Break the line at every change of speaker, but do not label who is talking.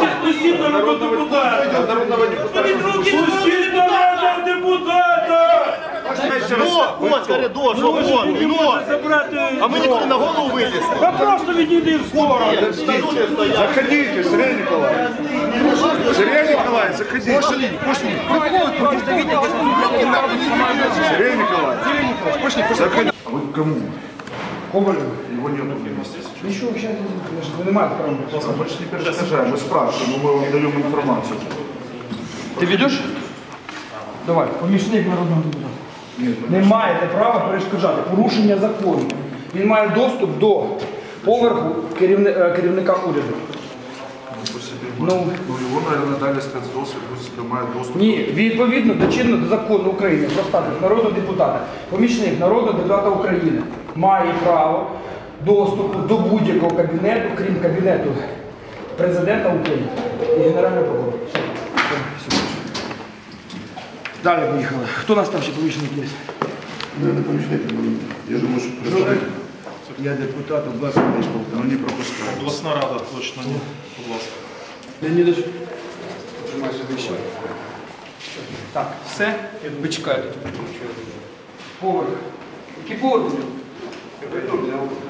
Пустіть народного депутата. Пустіть народного депутата.
Вот коридор, вон,
Не може забрати.
А мы никуда на голову вылезли.
Та просто відійди в сторону.
Заходите, Сергей Николаевич. Сергей Николаевич, заходите. Пошли. Сергей Николаевич. Пошли. Заходите. А вы к кому?
Ковалю.
Его нету на месте сейчас.
Нічого, ви не маєте права.
Мы же не перешкажаем, мы спрашиваем, мы вам даем информацию.
Ти ведеш? Давай, помічник народного депутата. Не маєте права перешкоджати. Порушення закону. Він має доступ до поверху керівника уряду.
Ну, его, наверное, дали спецдосвід, пусть має доступ.
Ні, відповідно до чинного до закону України про статус народного депутата. Помічник народного депутата України має право доступу до будь-якого кабінету, крім кабінету президента України і Генерального прокурора. Далі поїхали. Хто у нас там ще помічник є?
Не помічник, я думаю, що представник.
Я депутат обласної ради.
Ну не пропускаю.
Обласна рада точно ні, будь ласка.
Леонідович, тримай собі ще. Так, все? Ви чекаєте тут. Поверх. Який поверх?